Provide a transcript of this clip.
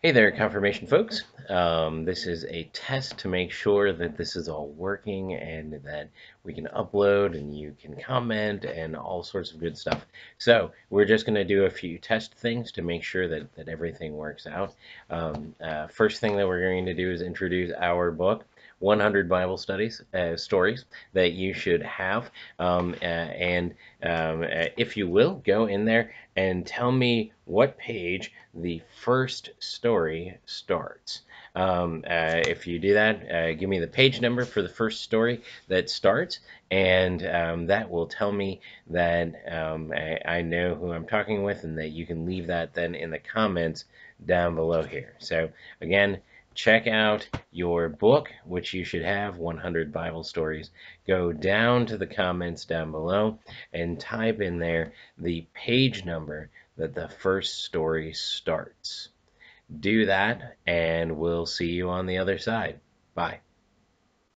Hey there, confirmation folks. This is a test to make sure that this is all working and that we can upload and you can comment and all sorts of good stuff. So we're just going to do a few test things to make sure that everything works out. First thing that we're going to do is introduce our book. 100 Bible studies, stories that you should have. If you will, go in there and tell me what page the first story starts. If you do that, give me the page number for the first story that starts, and that will tell me that I know who I'm talking with, and that you can leave that then in the comments down below here. So, again, check out your book, which you should have 100 Bible stories. Go down to the comments down below and type in there the page number that the first story starts. Do that, and we'll see you on the other side. Bye.